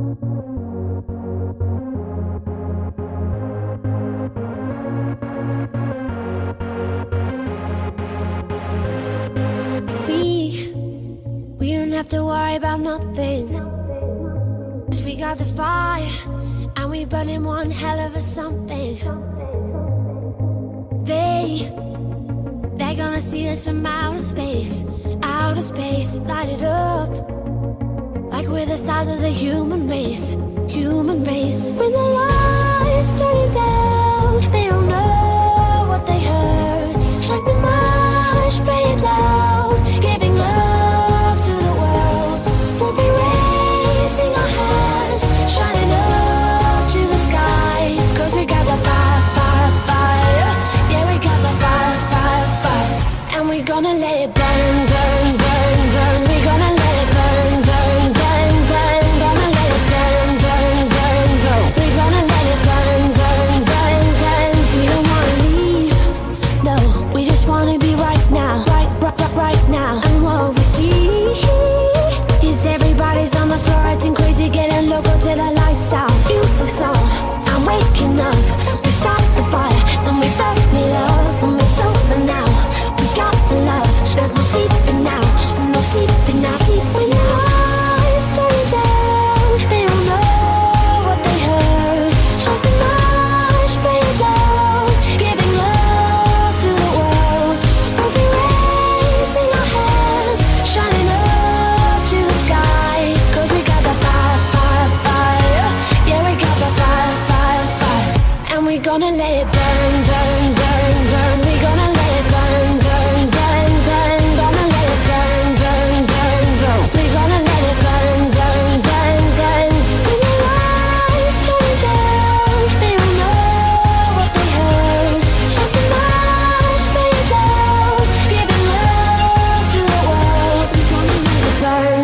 We don't have to worry about nothing, 'cause we got the fire, and we burning one hell of a something. They're gonna see us from outer space, light it up, like we're the stars of the human race. When the lights turn down, they don't know what they heard. Strike the march, play it loud, giving love to the world. We'll be raising our hands, shining up to the sky, 'cause we got the fire, fire, fire. Yeah, we got the fire, fire, fire. And we're gonna let it burn, burn, burn, burn. We're gonna let it burn, burn, burn, burn. Gonna let it burn, burn, burn, burn. We're gonna let it burn, burn, burn, burn. We don't wanna leave, no, we just wanna be right now, right now. And what we see is everybody's on the floor acting crazy, getting loco till the lights out. Music song, I'm waking up. We start the fire, and we burn it up. And we're sober now, we got the love. There's no sleeping now, no sleeping now. When the lights turn down, they don't know what they heard. Strike the march, play it loud, giving love to the world. We'll be raising our hands, shining up to the sky, 'cause we got the fire, fire, fire. Yeah, we got the fire, fire, fire. And we're gonna let it burn, burn, burn, burn. We're gonna let it burn, burn, burn, burn. Gonna let it burn, burn, burn, burn. We're gonna let it burn, burn, burn, burn. When the lights turn down, they don't know what they heard. Strike the march, play it loud, giving love to the world. We're gonna let it burn.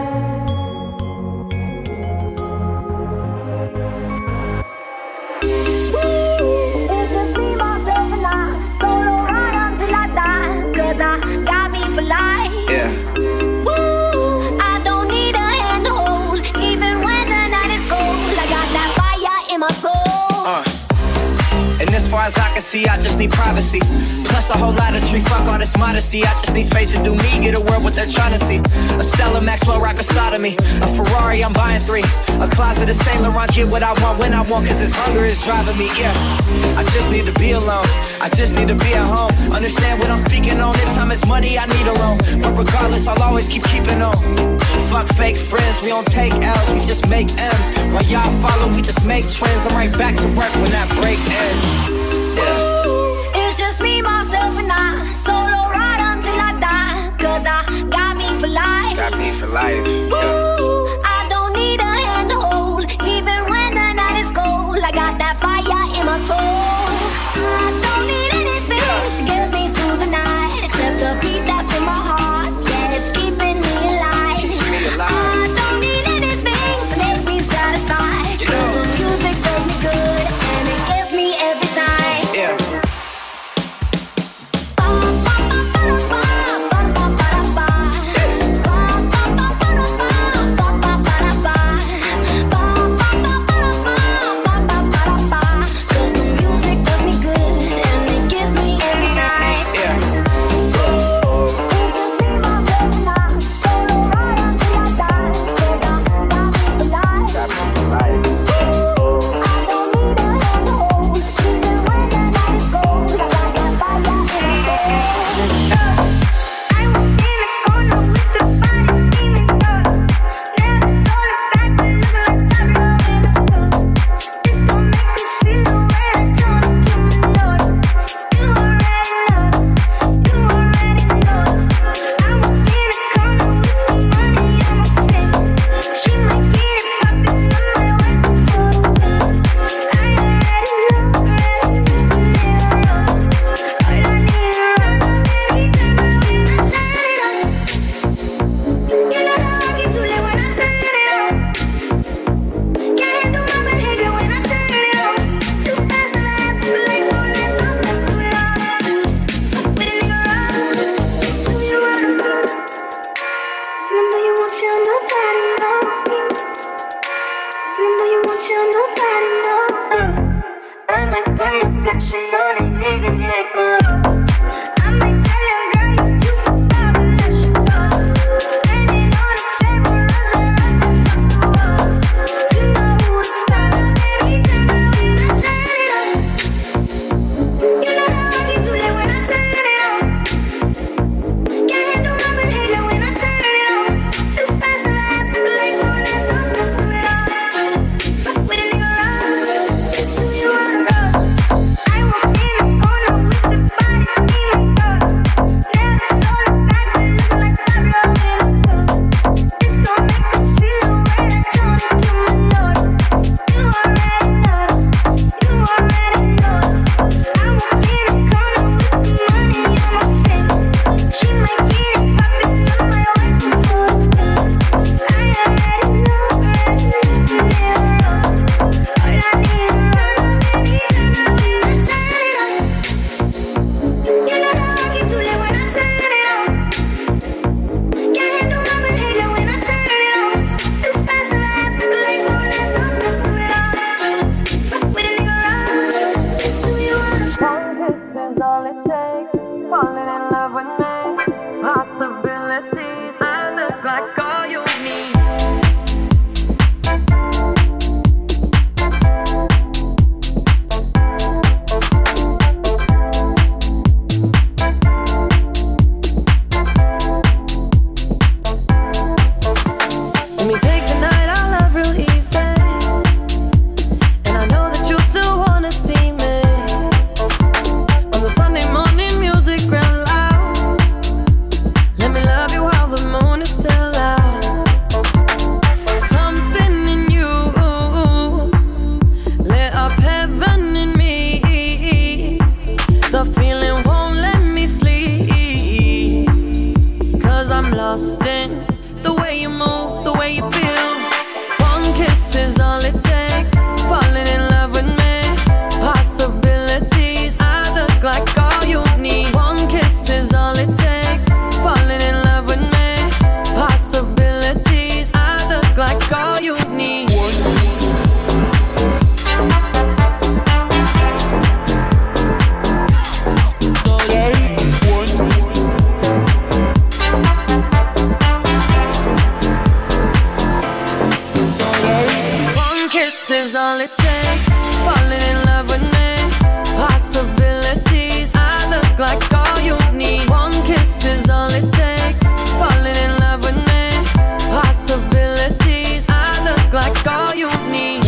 It's just me, myself, and I. Solo ride until I die, 'cause I got me for life. Yeah. I don't need a hand to hold, even when the night is cold. I got that fire in my soul. And as far as I can see, I just need privacy. Plus a whole lot of tree, fuck all this modesty. I just need space to do me, get a world what they're trying to see. A Stella Maxwell right beside of me. A Ferrari, I'm buying 3. A closet of Saint Laurent, get what I want when I want, 'cause this hunger is driving me, yeah. I just need to be alone, I just need to be at home. Understand what I'm speaking on, if time is money, I need a loan. But regardless, I'll always keep keeping on. Fuck fake friends, we don't take L's, we just make M's. While y'all follow, we just make trends. I'm right back to work when that break ends. Yeah. It's just me, myself, and I. Solo ride until I die, 'cause I got me for life. Got me for life, yeah. I don't need a hand to hold, even when the night is cold. I got that fire in my soul. I don't need anything to get me through the night, except the beat that's in my heart. Yeah, it's keeping me alive. I don't need anything to make me satisfied, 'cause the music does me good, and it gets me every time. Yeah. kiss is all it takes. Falling in love with me. Possibilities, I look like all you need. One kiss is all it takes. Falling in love with me. Possibilities, I look like all you need.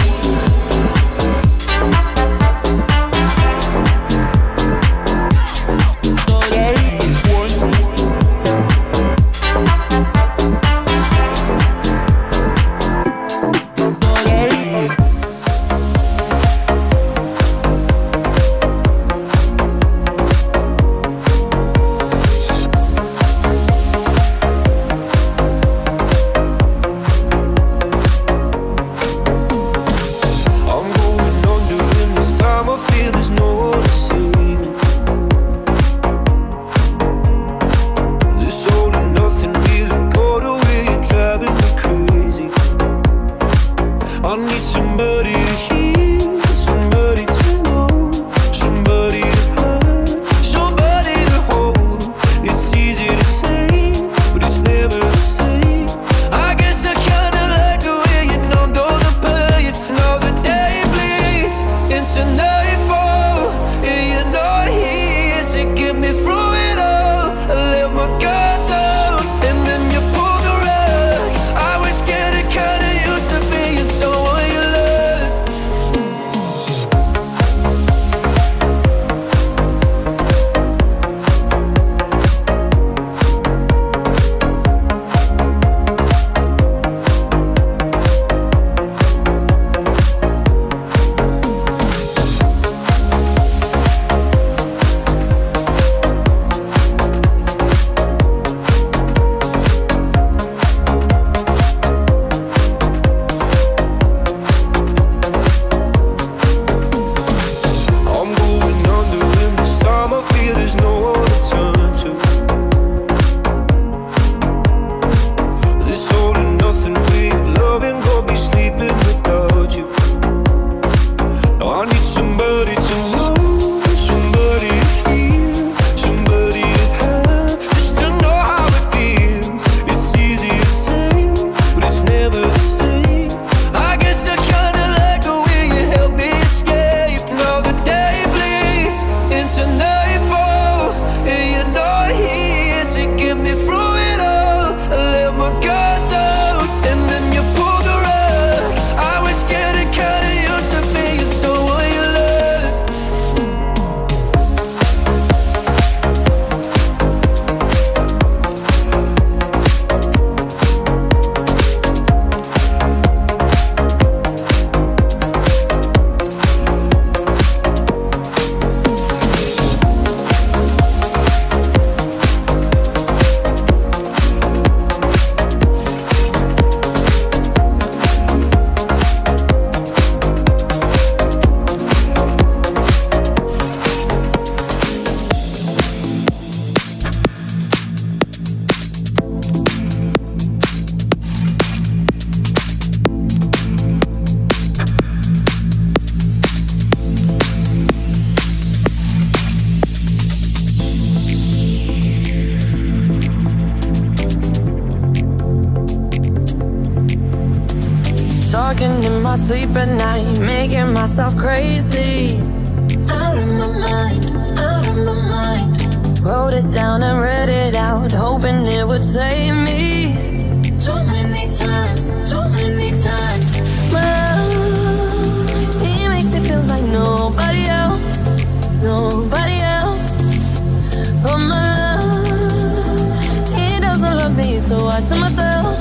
Talking in my sleep at night, making myself crazy. Out of my mind, out of my mind. Wrote it down and read it out, hoping it would save me. Too many times, too many times. My love, he makes it feel like nobody else, nobody else. But my love, he doesn't love me, so I tell myself,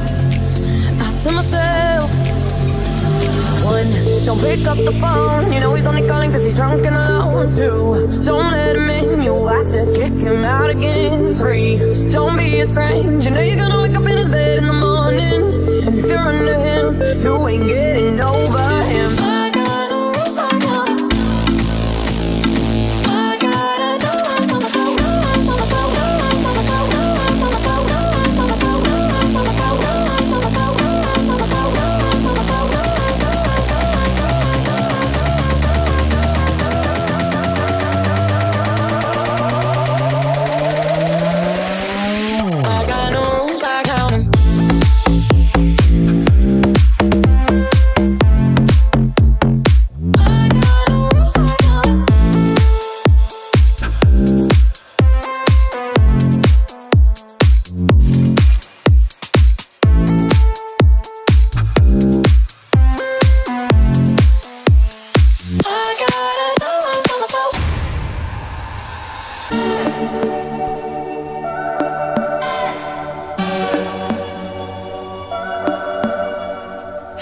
one, don't pick up the phone. You know he's only calling cause he's drunk and alone. Two, don't let him in. You have to kick him out again. Three, don't be his friend. You know you're gonna wake up in his bed in the morning, and if you're under him, you ain't getting over him. I got no rules, I got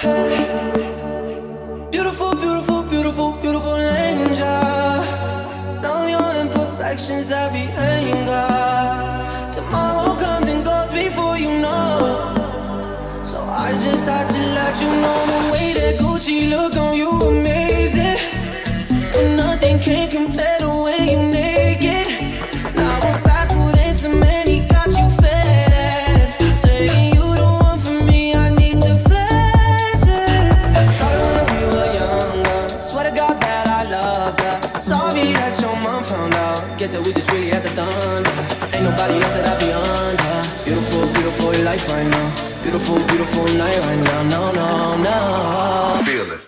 Beautiful, beautiful, beautiful, beautiful angel. Know your imperfections, every anger. Tomorrow comes and goes before you know. So I just had to let you know the way that Gucci look on you amazing. But nothing can compare the way you naked. Now we're back with intimate, he got you fed. Saying you the one for me, I need to flash it. Started when we were younger. Swear to God that I loved her. Sorry that your mom found out. Guess that we just really had to done. Ain't nobody else that I be under. Beautiful, beautiful life right now. Beautiful, beautiful night right now. No, no, no. Feel it.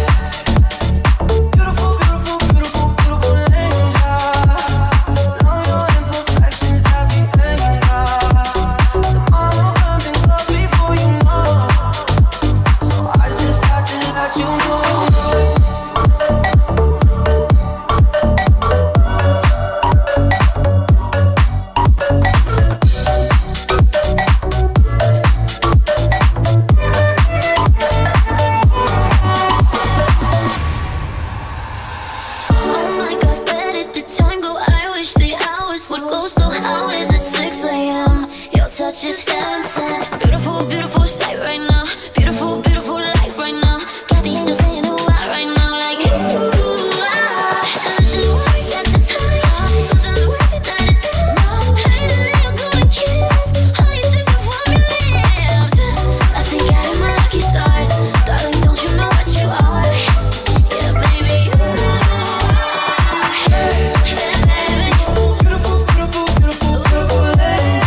Just dancing, beautiful, beautiful sight right now. Beautiful, beautiful life right now. Got the angels saying the why right now, like ooh, ah. And this is why we got to touch. Those are the words that I did know. Hey, the little golden kiss, how you dripping from your lips. I think I hit my lucky stars, darling. Don't you know what you are? Yeah, baby. Ooh, ah. Yeah, baby. Beautiful, beautiful, beautiful, beautiful lady.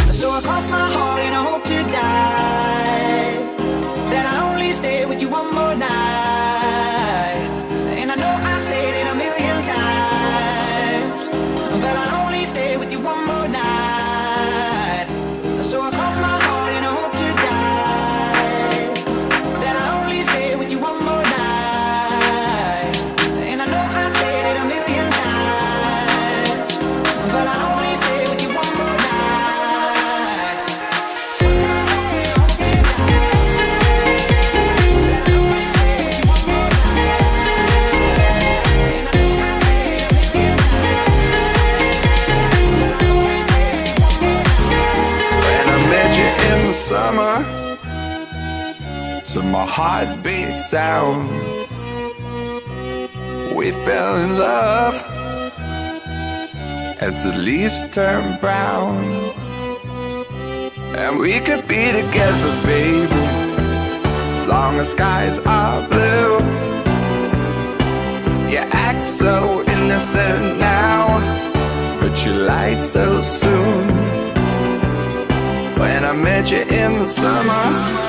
Cross my heart and I hope to die, that I'll only stay with you one more to my heartbeat sound. We fell in love as the leaves turn brown. And we could be together, baby, as long as skies are blue. You act so innocent now, but you lied so soon. When I met you in the summer,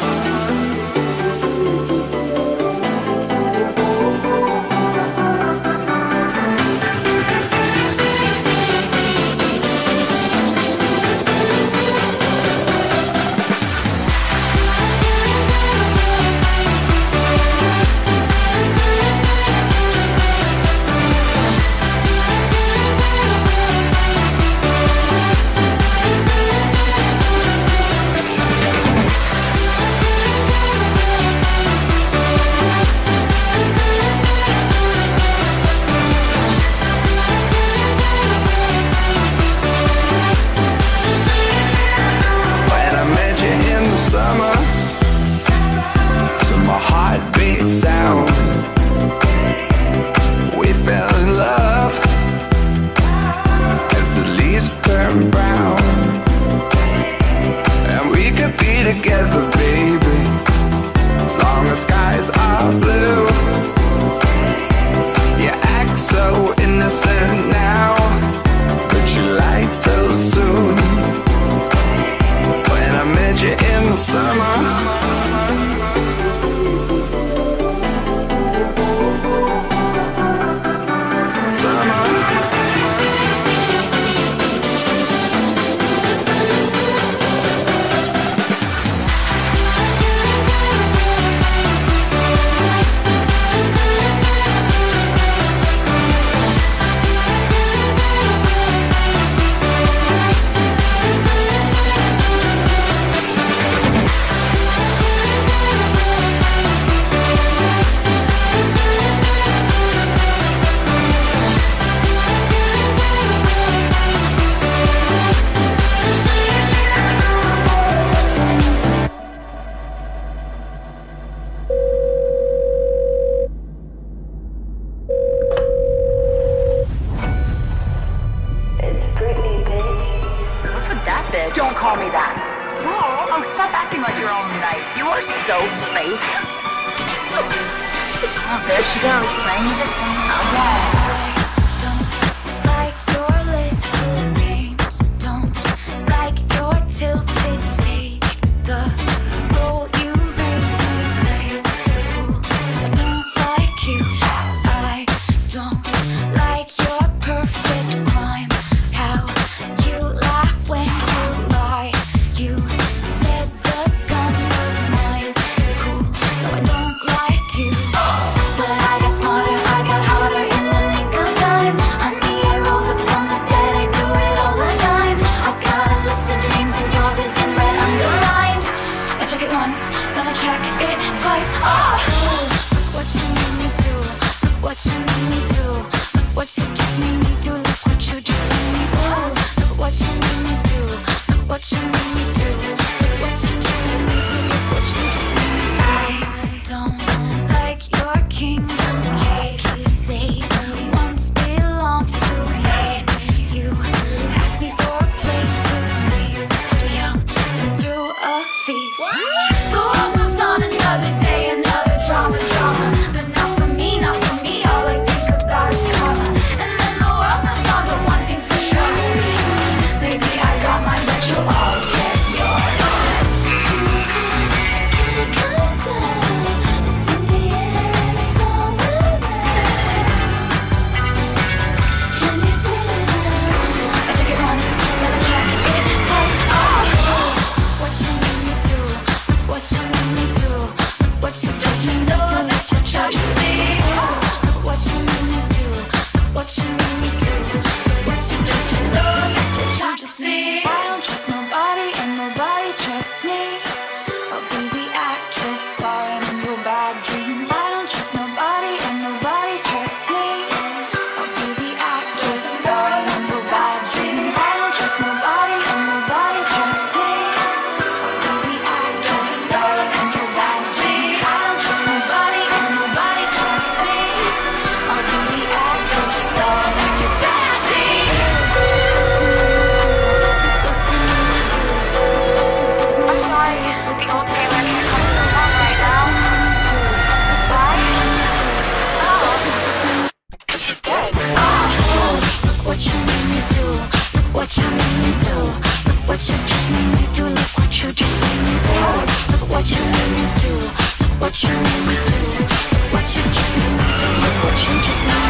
sound. We fell in love as the leaves turn brown. And we could be together, baby, as long as skies are blue. You act so innocent now, but you lied so soon. When I met you in the summer, Don't call me that. Oh, stop acting like you're all nice. You are so fake. Oh, there she goes, playing with the thing again. Don't like your little games. Don't like your tilted stage. The role you made me play. The fool. I don't like you. I don't like your perfect crime. How you laugh when you lie. You said the gun was mine. It's cool. No, I don't like you. But I got smarter, I got harder in the nick of time. Honey, I rose up from the dead, I do it all the time. I got a list of names and yours is in red underlined. I check it once, then I check it twice. Oh! Look what you made me do. Look what you made me do. Look what you just made me do. Look what you just made me do. Look what you made me do. Look what you made me do. Look what you just made me do. Look what you just made me do. I don't like your kingdom keys. They once belonged to me. You asked me for a place to sleep. Knocked me out and threw a feast. The world moves on another day, another drama. But not for me, not for me. All I think about is karma. And then the world moves on, but one thing's for sure. Maybe I got mine, but you'll all get yours. Tonight, you just made me do. Look what you just made me do. Look what you made me do. Look what you made me do. Look what you just made me do. Look what you just made me do.